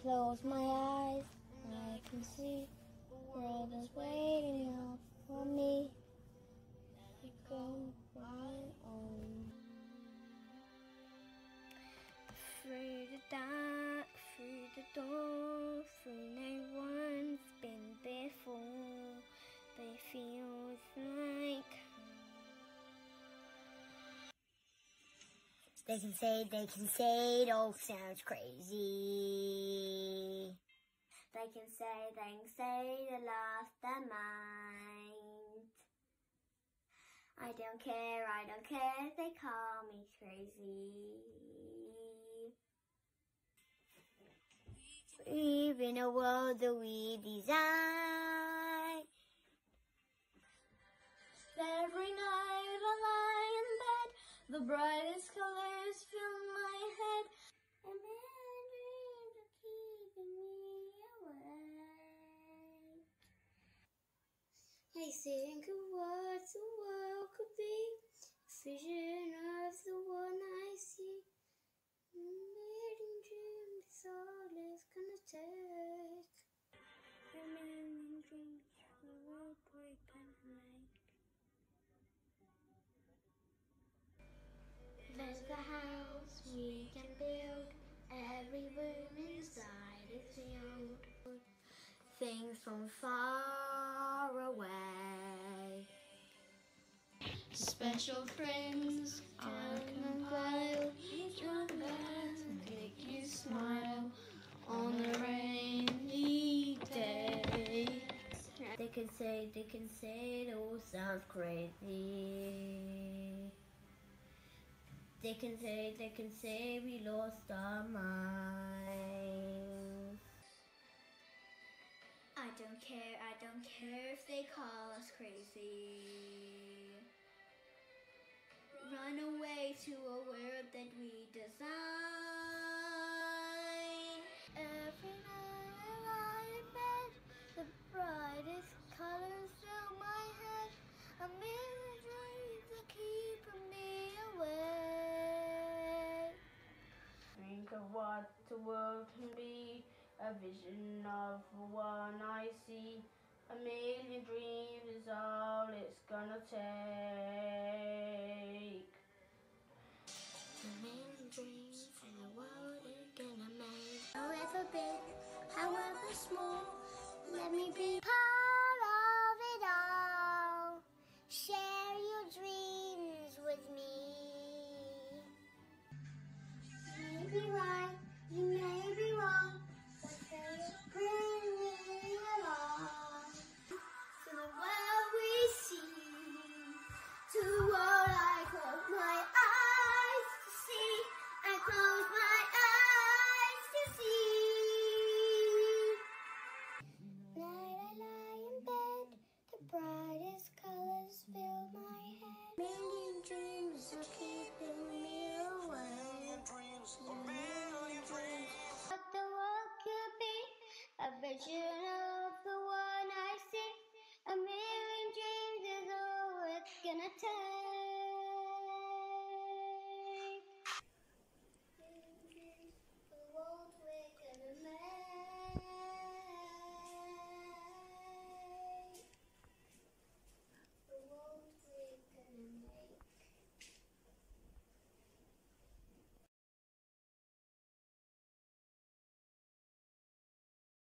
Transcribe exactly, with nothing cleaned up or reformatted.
close my eyes, I can see the world is waiting up for me. I go my own. Through the dark, through the door, through no one's been before, but it feels like they can say, they can say it all sounds crazy. They can say, they can say they lost their mind. I don't care, I don't care if they call me crazy. We live in a world that we design. Every night I lie in bed, the brightest colors fill my head. And my dreams are keeping me awake. I think of what the world could be, a vision of the one I see. Million dreams is all it's gonna take. A million dreams for the world we can make. There's the house we can build, every room inside is filled. Things from far away. Special friends are compiled, each one glad to make you smile on a rainy day. They can say, they can say it all sounds crazy. They can say, they can say we lost our minds. I don't care, I don't care if they call us crazy. Run away to a world that we design. Every night I lie in bed, the brightest colors fill my head. A million dreams are keeping me awake. Think of what the world can be, a vision of the one I see. A million dreams is all it's gonna take. A million dreams and the world is gonna make. However big, however small, let me be part of it all. Share your dreams with me. You may be right, you may be wrong, but they bring me along to the world we see, to the world I close my eyes to see, I close my eyes to see. Night I lie in bed, the brightest colors fill my head. Million dreams are keeping me awake. What the world could be, a vision of the one I see. A million dreams is all it's gonna take.